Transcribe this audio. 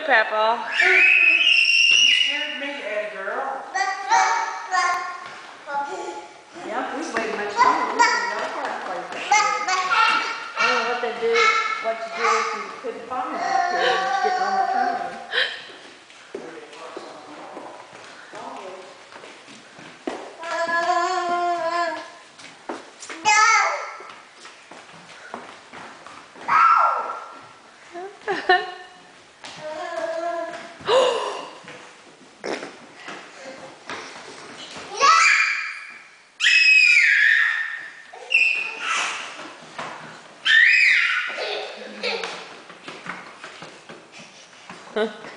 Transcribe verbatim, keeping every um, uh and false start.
Peppa. You scared me, Eddie girl. Yeah, we waited much longer. We didn't know how to play that. I don't know what they do, what you do if you couldn't find them up here and just getting on the train. Huh.